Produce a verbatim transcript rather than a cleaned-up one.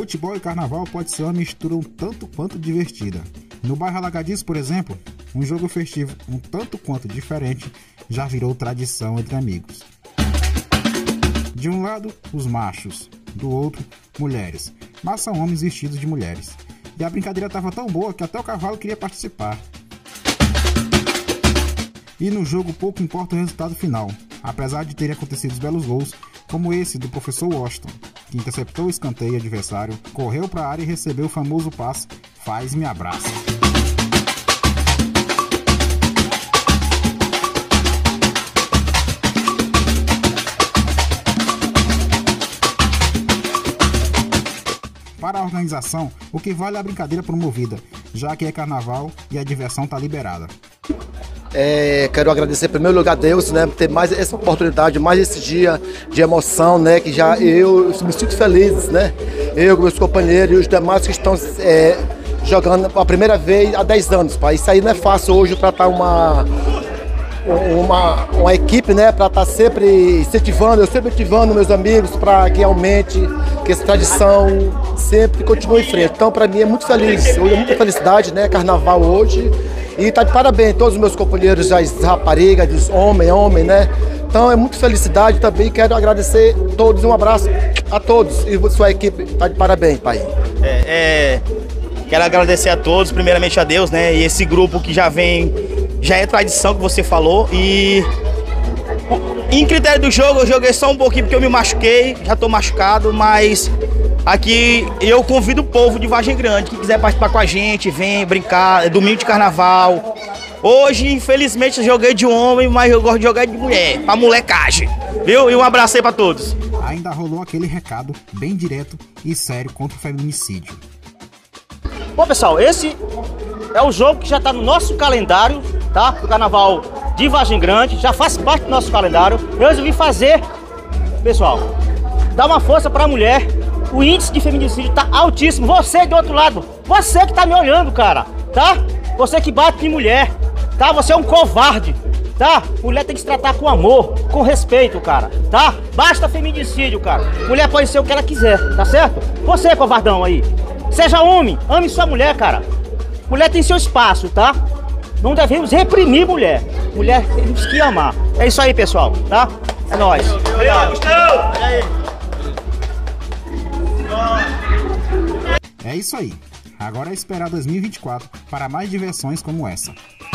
Futebol e carnaval pode ser uma mistura um tanto quanto divertida. No bairro Alagadiço, por exemplo, um jogo festivo um tanto quanto diferente já virou tradição entre amigos. De um lado, os machos, do outro, mulheres, mas são homens vestidos de mulheres. E a brincadeira estava tão boa que até o cavalo queria participar. E no jogo pouco importa o resultado final, apesar de terem acontecido os belos gols, como esse do professor Washington, que interceptou o escanteio adversário, correu para a área e recebeu o famoso passe "Faz-me abraça". Para a organização, o que vale é a brincadeira promovida, já que é carnaval e a diversão está liberada. É, quero agradecer em primeiro lugar a Deus, né, por ter mais essa oportunidade, mais esse dia de emoção, né, que já eu me sinto feliz, né, eu, meus companheiros e os demais que estão é, jogando a primeira vez há dez anos, pai. Isso aí não é fácil hoje tratar uma, uma, uma equipe, né, para estar sempre incentivando, eu sempre incentivando meus amigos para que aumente, que essa tradição sempre continue em frente. Então, para mim é muito feliz, hoje é muita felicidade, né, carnaval hoje. E tá de parabéns todos os meus companheiros, as raparigas, os homens, homem, né? Então é muita felicidade também. Quero agradecer a todos, um abraço a todos. E sua equipe tá de parabéns, pai. É, é, quero agradecer a todos, primeiramente a Deus, né? E esse grupo que já vem, já é tradição que você falou. E em critério do jogo, eu joguei só um pouquinho porque eu me machuquei, já tô machucado, mas aqui eu convido o povo de Vargem Grande, que quiser participar com a gente, vem brincar, é domingo de carnaval. Hoje, infelizmente, eu joguei de homem, mas eu gosto de jogar de mulher, pra molecagem, viu? E um abraço aí pra todos. Ainda rolou aquele recado bem direto e sério contra o feminicídio. Bom, pessoal, esse é o jogo que já tá no nosso calendário, tá? Do carnaval de Vargem Grande, já faz parte do nosso calendário. Eu resolvi fazer, pessoal, dar uma força pra mulher. O índice de feminicídio tá altíssimo. Você do outro lado, você que tá me olhando, cara, tá? Você que bate em mulher, tá? Você é um covarde, tá? Mulher tem que se tratar com amor, com respeito, cara, tá? Basta feminicídio, cara. Mulher pode ser o que ela quiser, tá certo? Você, covardão aí, seja homem, ame sua mulher, cara. Mulher tem seu espaço, tá? Não devemos reprimir mulher. Mulher temos que amar. É isso aí, pessoal, tá? É nóis. Obrigado. Olha aí. É isso aí. Agora é esperar dois mil e vinte e quatro para mais diversões como essa.